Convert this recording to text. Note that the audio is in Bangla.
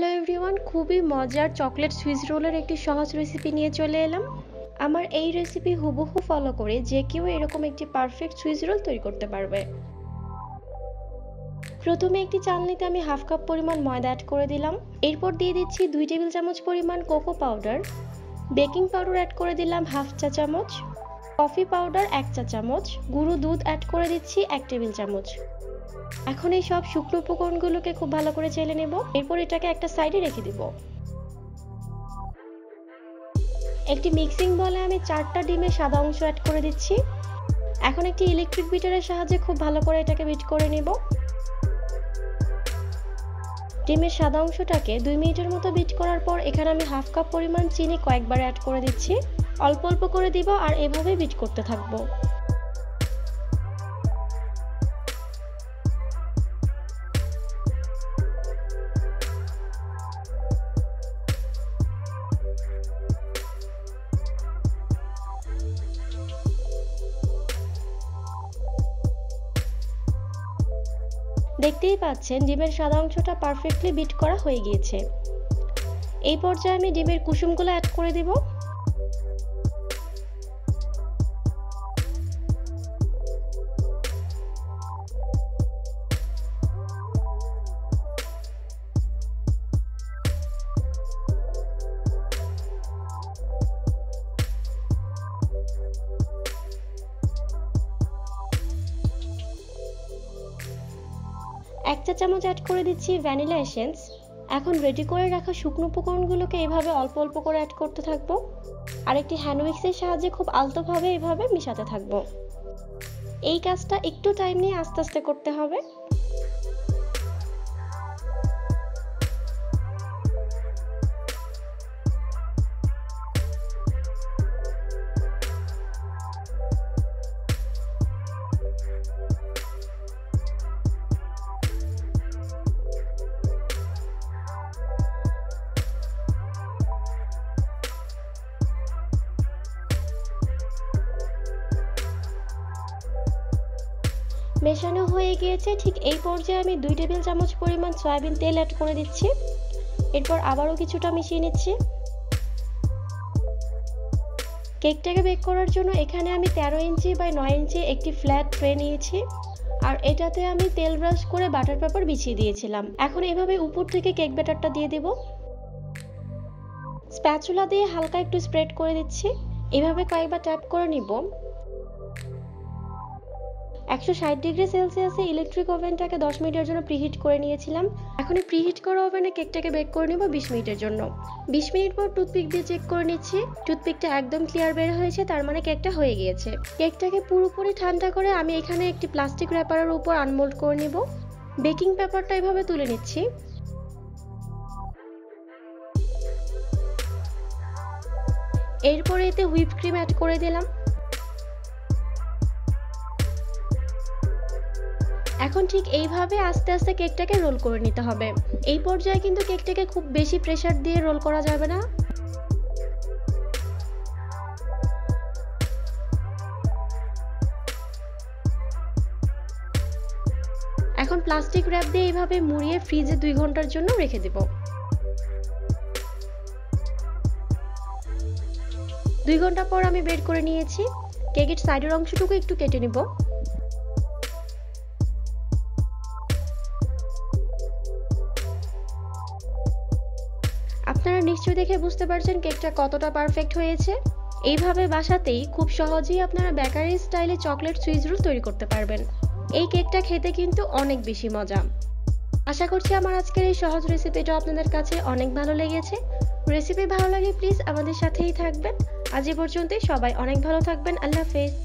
হ্যালো এভরিওয়ান, খুবই মজার চকলেট সুইস রোলের একটি সহজ রেসিপি নিয়ে চলে এলাম। আমার এই রেসিপি হুবহু ফলো করে যে কেউ এরকম একটি পারফেক্ট সুইস রোল তৈরি করতে পারবে। প্রথমে একটি চালনিতে আমি হাফ কাপ পরিমাণ ময়দা অ্যাড করে দিলাম। এরপর দিয়ে দিচ্ছি 2 টেবিল চামচ পরিমাণ cocoa powder, baking powder add করে দিলাম হাফ চা চামচ, কফি পাউডার 1 চা চামচ, গুঁড়ো দুধ অ্যাড করে দিচ্ছি 1 টেবিল চামচ। এখন এই সব শুকনো উপকরণগুলোকে খুব ভালো করে চেলে নেব। এরপর এটাকে একটা সাইডে রেখে দিব। একটি মিক্সিং বলে আমি 4টা ডিমের সাদা অংশ অ্যাড করে দিচ্ছি। এখন একটি ইলেকট্রিক বিটারের সাহায্যে খুব ভালো করে এটাকে বিট করে নেব। ডিমের সাদা অংশটাকে 2 মিনিটের মতো বিট করার পর এখানে আমি হাফ কাপ পরিমাণ চিনি কয়েকবার অ্যাড করে দিচ্ছি। অল্প অল্প করে দিব আর এভাবে বিট করতে থাকবো। দেখতেই পাচ্ছেন ডিমের সাদা অংশটা পারফেক্টলি বিট করা হয়ে গিয়েছে। এই পর্যায়ে আমি ডিমের কুসুমগুলো অ্যাড করে দেব। এক চা চামচ অ্যাড করে দিচ্ছি ভ্যানিলা এসেন্স। এখন রেডি করে রাখা শুকনো উপকরণগুলোকে এভাবে অল্প অল্প করে অ্যাড করতে থাকবো আর একটি হ্যান্ড উইক্সের সাহায্যে খুব আলতোভাবে এভাবে মিশাতে থাকবো। এই কাজটা একটু টাইম নিয়ে আস্তে আস্তে করতে হবে। মেশানো হয়ে গিয়েছে। ঠিক এই পর্যায়ে আমি 2 টেবিল চামচ পরিমাণ সয়াবিন তেল অ্যাড করে দিচ্ছি। এরপর আবারও কিছুটা মিশিয়ে নিচ্ছি। কেকটাকে বেক করার জন্য এখানে আমি 13 ইঞ্চি বাই 9 ইঞ্চি একটি ফ্ল্যাট ট্রে নিয়েছি আর এটাতে আমি তেল ব্রাশ করে বাটার পেপার বিছিয়ে দিয়েছিলাম। এখন এভাবে উপর থেকে কেক ব্যাটারটা দিয়ে দেব। স্প্যাচুলা দিয়ে হালকা একটু স্প্রেড করে দিচ্ছি। এভাবে কয়েকবার ট্যাপ করে নিব। 160 ডিগ্রি সেলসিয়াসে ইলেকট্রিক ওভেনটাকে 10 মিনিটের জন্য প্রিহিট করে নিয়েছিলাম। এখন এই প্রিহিট করা ওভেনে কেকটাকে বেক করে নেব 20 মিনিটের জন্য। 20 মিনিট পর টুথপিক দিয়ে চেক করে নিচ্ছি। টুথপিকটা একদম ক্লিয়ার বের হয়েছে, তার মানে কেকটা হয়ে গিয়েছে। কেকটাকে পুরোপুরি ঠান্ডা করে আমি এখানে একটি প্লাস্টিক র্যাপারের উপর আনমোল্ড করে নিব। বেকিং পেপারটা এভাবে তুলে নিচ্ছি। এরপরে এতে হুইপ ক্রিম অ্যাড করে দিলাম। এখন ঠিক এইভাবে আস্তে আস্তে কেকটাকে রোল করে নিতে হবে। এই পর্যায়ে কিন্তু কেকটাকে খুব বেশি প্রেসার দিয়ে রোল করা যাবে না। এখন প্লাস্টিক র্যাপ দিয়ে এইভাবে মুড়িয়ে ফ্রিজে 2 ঘন্টার জন্য রেখে দেব। 2 ঘন্টা পর আমি বের করে নিয়েছি। কেকের সাইডের অংশটুকু একটু কেটে নিব। আপনারা নিশ্চয়ই দেখে বুঝতে পারছেন কেকটা কতটা পারফেক্ট হয়েছে। এইভাবে বাসাতেই খুব সহজেই আপনারা বেকারি স্টাইলে চকলেট সুইস রোল তৈরি করতে পারবেন। এই কেকটা খেতে কিন্তু অনেক বেশি মজা। আশা করছি আমার আজকের এই সহজ রেসিপিটা আপনাদের কাছে অনেক ভালো লেগেছে। রেসিপি ভালো লাগে প্লিজ আমাদের সাথেই থাকবেন। আজ এই পর্যন্তই, সবাই অনেক ভালো থাকবেন। আল্লাহ হাফেজ।